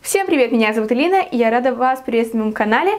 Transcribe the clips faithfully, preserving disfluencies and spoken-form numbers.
Всем привет, меня зовут Элина, и я рада вас приветствовать на моем канале.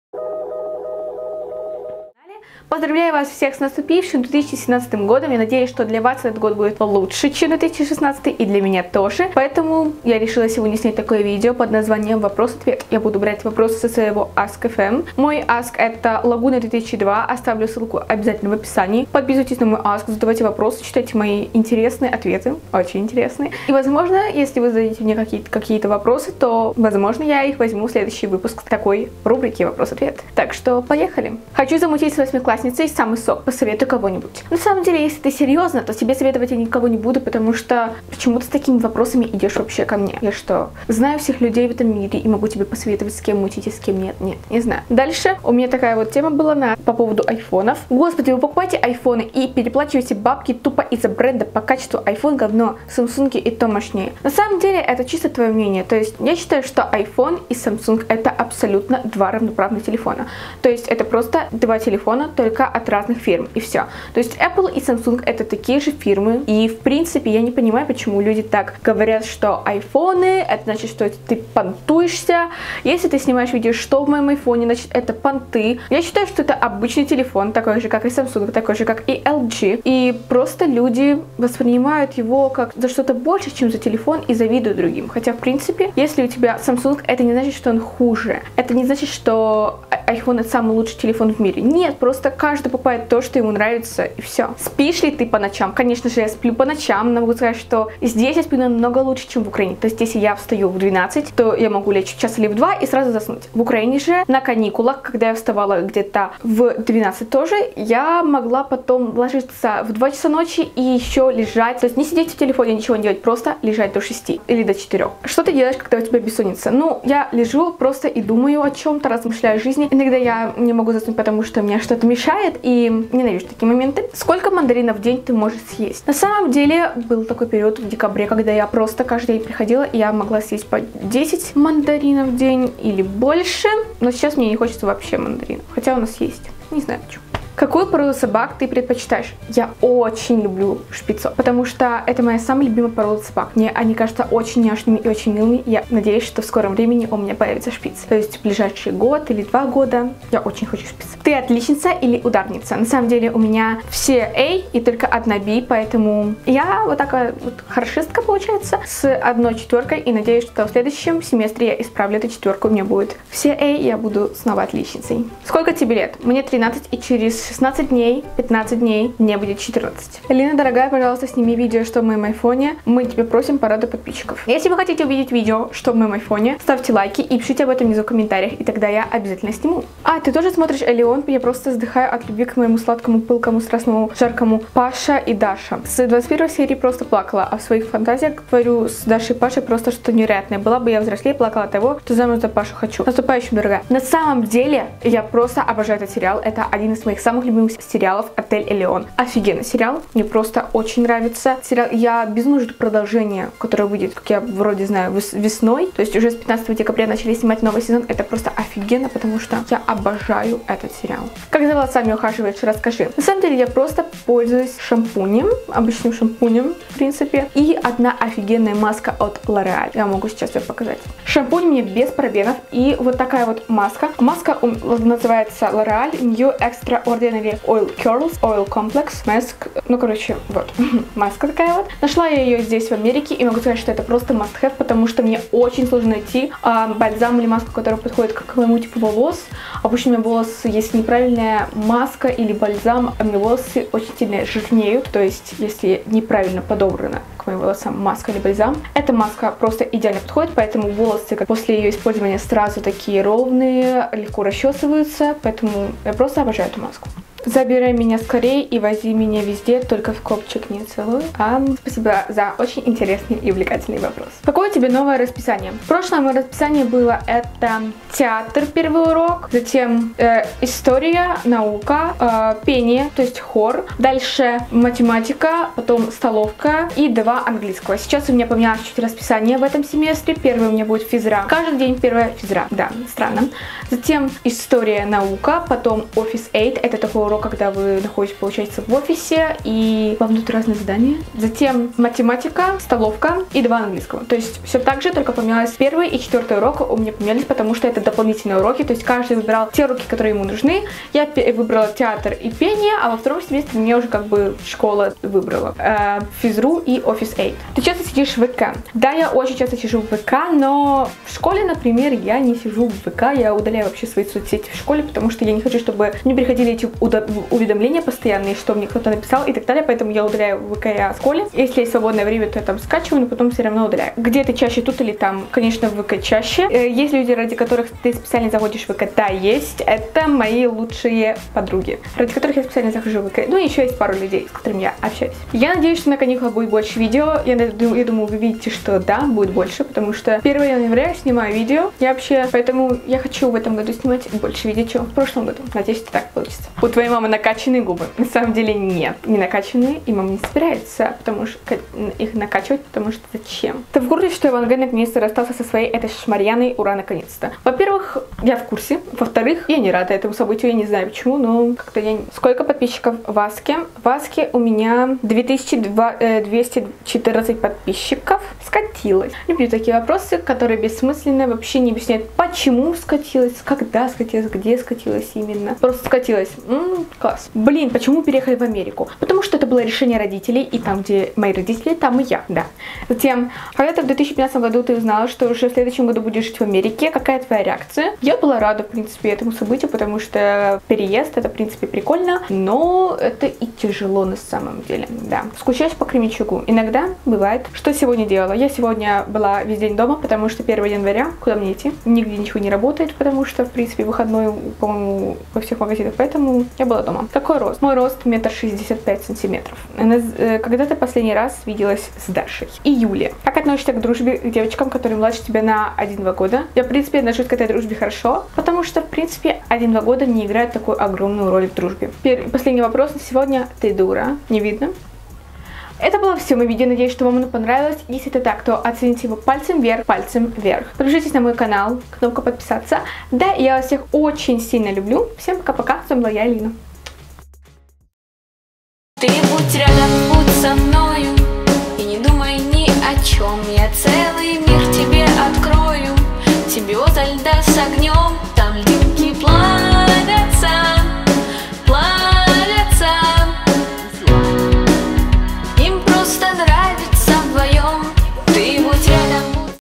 Поздравляю вас всех с наступившим две тысячи семнадцатым годом. Я надеюсь, что для вас этот год будет лучше, чем две тысячи шестнадцатый, и для меня тоже. Поэтому я решила сегодня снять такое видео под названием «Вопрос-ответ». Я буду брать вопросы со своего Ask эф эм. Мой Ask это Лагуна две тысячи два. Оставлю ссылку обязательно в описании. Подписывайтесь на мой Ask, задавайте вопросы, читайте мои интересные ответы. Очень интересные. И, возможно, если вы зададите мне какие-то какие-то вопросы, то, возможно, я их возьму в следующий выпуск такой рубрики «Вопрос-ответ». Так что поехали. Хочу замутить с восьмиклассницей и самый сок, посоветуй кого-нибудь. На самом деле, если ты серьезно, то тебе советовать я никого не буду, потому что почему-то с такими вопросами идешь вообще ко мне. Я что, знаю всех людей в этом мире и могу тебе посоветовать, с кем мутить и с кем нет? Нет, не знаю. Дальше у меня такая вот тема была на, по поводу айфонов. Господи, вы покупаете айфоны и переплачиваете бабки тупо из-за бренда по качеству. Айфон говно, Samsung и то мощнее. На самом деле, это чисто твое мнение. То есть, я считаю, что iPhone и Samsung это абсолютно два равноправных телефона. То есть, это просто два телефона, только от разных фирм, и все. То есть Apple и Samsung это такие же фирмы, и в принципе я не понимаю, почему люди так говорят, что айфоны, это значит, что ты понтуешься. Если ты снимаешь видео, что в моем айфоне, значит это понты. Я считаю, что это обычный телефон, такой же, как и Samsung, такой же, как и эл джи, и просто люди воспринимают его как за что-то больше, чем за телефон, и завидуют другим. Хотя, в принципе, если у тебя Samsung, это не значит, что он хуже. Это не значит, что iPhone это самый лучший телефон в мире. Нет, просто каждый покупает то, что ему нравится, и все. Спишь ли ты по ночам? Конечно же, я сплю по ночам, но могу сказать, что здесь я сплю намного лучше, чем в Украине. То есть, если я встаю в двенадцать, то я могу лечь в час или в два и сразу заснуть. В Украине же на каникулах, когда я вставала где-то в двенадцать тоже, я могла потом ложиться в два часа ночи и еще лежать. То есть, не сидеть в телефоне, ничего не делать, просто лежать до шести или до четырёх. Что ты делаешь, когда у тебя бессонница? Ну, я лежу просто и думаю о чем-то, размышляю о жизни. Иногда я не могу заснуть, потому что мне что-то мешает, и ненавижу такие моменты. Сколько мандаринов в день ты можешь съесть? На самом деле, был такой период в декабре, когда я просто каждый день приходила, и я могла съесть по десять мандаринов в день или больше. Но сейчас мне не хочется вообще мандаринов. Хотя у нас есть. Не знаю почему. Какую породу собак ты предпочитаешь? Я очень люблю шпицов, потому что это моя самая любимая порода собак. Мне они кажутся очень няшными и очень милыми. Я надеюсь, что в скором времени у меня появится шпиц. То есть в ближайший год или два года я очень хочу шпиц. Ты отличница или ударница? На самом деле у меня все A и только одна B, поэтому я вот такая вот хорошистка получается с одной четверкой, и надеюсь, что в следующем семестре я исправлю эту четверку, у меня будет все A, и я буду снова отличницей. Сколько тебе лет? Мне тринадцать, и через шестнадцать дней, пятнадцать дней, мне будет четырнадцать. Элина, дорогая, пожалуйста, сними видео, что в моем айфоне. Мы тебя просим порадовать подписчиков. Если вы хотите увидеть видео, что в моем айфоне, ставьте лайки и пишите об этом внизу в комментариях, и тогда я обязательно сниму. А, ты тоже смотришь Элеон? Я просто вздыхаю от любви к моему сладкому, пылкому, страстному, жаркому Паша и Даша. С двадцать первой серии просто плакала, а в своих фантазиях творю с Дашей и Пашей просто что-то невероятное. Была бы я взрослее, плакала от того, что замуж за Пашу хочу. Наступающим, дорогая. На самом деле, я просто обожаю этот сериал. Это один из моих самых любимых сериалов «Отель Элеон». Офигенный сериал. Мне просто очень нравится. Сериал, я безумно жду продолжение, которое выйдет, как я вроде знаю, весной. То есть уже с пятнадцатого декабря начали снимать новый сезон. Это просто офигенно, потому что я обожаю этот сериал. Как за волосами ухаживаешь? Расскажи. На самом деле я просто пользуюсь шампунем, обычным шампунем, в принципе. И одна офигенная маска от L'Oreal. Я могу сейчас ее показать. Шампунь мне без парабенов. И вот такая вот маска. Маска называется L'Oreal New Extraordinary Oil Curls, Oil Complex Mask. Ну, короче, вот. Маска такая вот. Нашла я ее здесь, в Америке, и могу сказать, что это просто must-have, потому что мне очень сложно найти а, бальзам или маску, которая подходит к моему типу волос. Обычно у меня волосы, если неправильная маска или бальзам, а мне волосы очень сильно жирнеют. То есть, если неправильно подобрана к моим волосам маска или бальзам, эта маска просто идеально подходит, поэтому волосы как после ее использования сразу такие ровные, легко расчесываются, поэтому я просто обожаю эту маску. Забирай меня скорее и вози меня везде, только в копчик не целуй. А, спасибо за очень интересный и увлекательный вопрос. Какое у тебя новое расписание? В прошлом мое расписание было это театр, первый урок, затем э, история, наука, э, пение, то есть хор, дальше математика, потом столовка и два английского. Сейчас у меня поменялось чуть расписание в этом семестре. Первый у меня будет физра. Каждый день первая физра. Да, странно. Затем история, наука, потом офис восемь, это такой урок, когда вы находитесь, получается, в офисе, и вам дают разные задания. Затем математика, столовка и два английского. То есть все так же, только поменялось первый и четвертый урок у меня поменялись, потому что это дополнительные уроки. То есть каждый выбирал те уроки, которые ему нужны. Я выбрала театр и пение, а во втором семестре мне уже как бы школа выбрала. Э, физру и офис эйд. Ты часто сидишь в ВК? Да, я очень часто сижу в ВК, но в школе, например, я не сижу в ВК, я удаляю вообще свои соцсети в школе, потому что я не хочу, чтобы мне приходили эти уведомления постоянные, что мне кто-то написал и так далее, поэтому я удаляю ВК в школе. Если есть свободное время, то я там скачиваю, но потом все равно удаляю. Где ты чаще, тут или там? Конечно, в ВК чаще. Есть люди, ради которых ты специально заходишь в ВК? Да, есть. Это мои лучшие подруги, ради которых я специально захожу в ВК. Ну и еще есть пару людей, с которыми я общаюсь. Я надеюсь, что на каникулах будет больше видео. Я, я думаю, вы видите, что да, будет больше, потому что первого января я снимаю видео. Я вообще, поэтому я хочу в этом году снимать больше видео, чем в прошлом году. Надеюсь, что так получится. У твоей мамы накачанные губы? На самом деле нет, не накачанные, и мама не собирается, потому что их накачивать, потому что зачем? Ты в курсе, что Иван Г наконец-то расстался со своей этой шмарьяной? Ура, наконец-то. Во-первых, я в курсе. Во-вторых, я не рада этому событию, я не знаю почему, но как-то я... Сколько подписчиков в Аске? В Аске у меня две тысячи двести четырнадцать подписчиков. Скатилась. Люблю такие вопросы, которые бессмысленные, вообще не объясняют, почему скатилась, когда скатилась, где скатилась именно. Просто скатилась. М-м, класс. Блин, почему переехали в Америку? Потому что это было решение родителей, и там, где мои родители, там и я, да. Затем, когда-то в две тысячи пятнадцатом году ты узнала, что уже в следующем году будешь жить в Америке. Какая твоя реакция? Я была рада, в принципе, этому событию, потому что переезд, это, в принципе, прикольно, но это и тяжело на самом деле, да. Скучаешь по Кременчугу? Иногда бывает. Что сегодня делала? Я сегодня была весь день дома, потому что первого января, куда мне идти? Нигде ничего не работает, потому что, в принципе, выходной, по-моему, во всех магазинах, поэтому я была дома. Какой рост? Мой рост метр шестьдесят пять сантиметров. Когда ты последний раз виделась с Дашей? И Юлия. Как относишься к дружбе к девочкам, которые младше тебя на один-два года? Я, в принципе, отношусь к этой дружбе хорошо, потому что, в принципе, один-два года не играет такую огромную роль в дружбе. Последний вопрос на сегодня. Ты дура? Не видно? Это было все мое видео, надеюсь, что вам оно понравилось. Если это так, то оцените его пальцем вверх, пальцем вверх. Подпишитесь на мой канал, кнопка подписаться. Да, я вас всех очень сильно люблю. Всем пока-пока, с вами была я, Алина. Ты будь рядом, будь со мною, и не думай ни о чем. Я целый мир тебе открою, симбиоза льда с огнем.